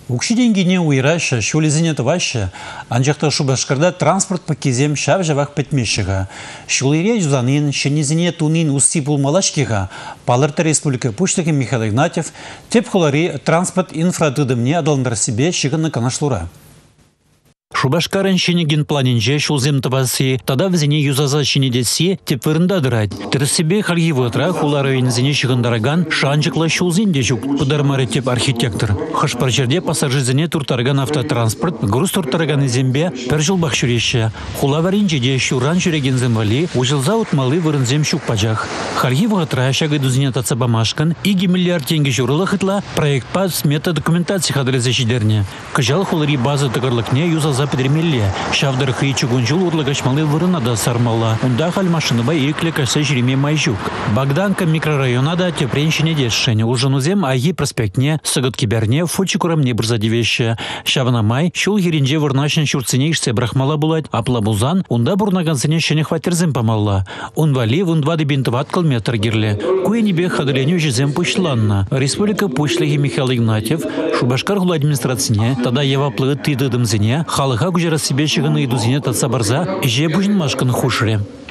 Укшиден гине уйраша, шулезине тываша, анжақта Шубашкарда транспорт пакезем шав жавақ петмешіға. Шулере жузанын, шенезине тунин усти пулмалашкиға, Палырта Республика Пуштаки Михаил Игнатьев, тепхолари транспорт инфратыдымне адалындар себе шигынны канашлура. Шубашкарын шенеген планинже шулзем табасы, тада візіне юзаза шенедесі теп вырындадырад. Тірсібе халгивотра хулары вензіне шығындараган шанчықла шулзен дежук, пыдармары теп архитектор. Хашпар жерде пассажирзіне туртараган автотранспорт, груз туртараган зембе пір жыл бақшуреші. Хулаварин жеде шуран жүреген земвали, ужылза утмалы вырынзем шук пажах. Халгивотра шагы дузіне татса бамашкан, иги миллиард тенге журылы хытла проект па смета документации хадреза шидерне. Кажал хулари базы тыгарлыкне юзаза Педремелле, шавдар хричу гунжул урлагашмалы вырынада сармала. Унда халь машинова икле кашса жиреме майжук. Богданка микрорайонада тепреншине дешшене. Ужанузем аги проспектне, сагыткиберне, фочикурамне брзадевеще. Шаванамай, шул еринже вырнашын шурцине ишсе брахмала булать, а плабузан, унда бурнагансыне шене хватерзем помалла. Унвали вунвады бинтоват километр гирле. Куенебе хадыленю жезем пушланна. Республика Пушлыги Михаил Игнатьев, Шубашкар гул администрацине, тада ева плыгыт тыдыдымзине, халыха гужара себе шиганы идузине татса барза, же бужин машканы хушре.